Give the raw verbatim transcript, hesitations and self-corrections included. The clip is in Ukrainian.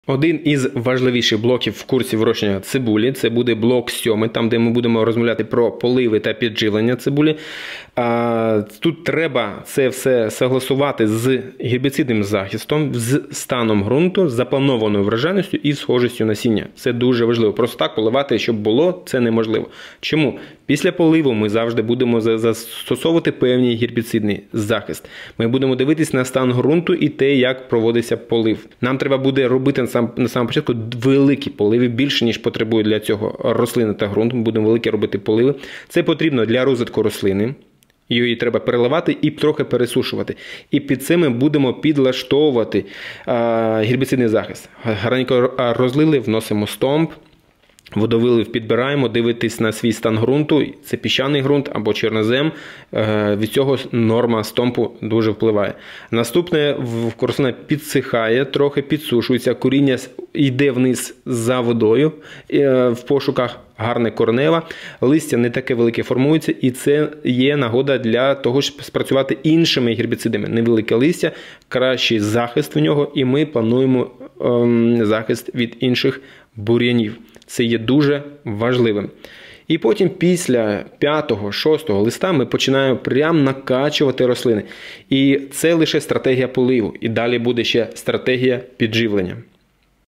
Один із важливіших блоків в курсі вирощення цибулі – це буде блок сьомий, там де ми будемо розмовляти про поливи та підживлення цибулі. А, тут треба це все согласувати з гербіцидним захистом, з станом ґрунту, з запланованою врожайністю і схожістю насіння. Це дуже важливо. Просто так поливати, щоб було, це неможливо. Чому? Після поливу ми завжди будемо застосовувати певний гербіцидний захист. Ми будемо дивитись на стан ґрунту і те, як проводиться полив. Нам треба буде робити на самому початку великі поливи, більше, ніж потребує для цього рослини та ґрунт. Ми будемо великі робити поливи. Це потрібно для розвитку рослини. Її треба переливати і трохи пересушувати. І під це ми будемо підлаштовувати а, гербіцидний захист. Гарненько розлили, вносимо стомп. Водовилив підбираємо, дивитись на свій стан ґрунту, це піщаний ґрунт або чорнозем, від цього норма стомпу дуже впливає. Наступне, рослина підсихає, трохи підсушується, коріння йде вниз за водою в пошуках гарне коренева, листя не таке велике формується, і це є нагода для того, щоб спрацювати іншими гербіцидами. Невелике листя, кращий захист в нього, і ми плануємо ем, захист від інших бур'янів. Це є дуже важливим. І потім після п'ятого-шостого листа ми починаємо прям накачувати рослини. І це лише стратегія поливу. І далі буде ще стратегія підживлення.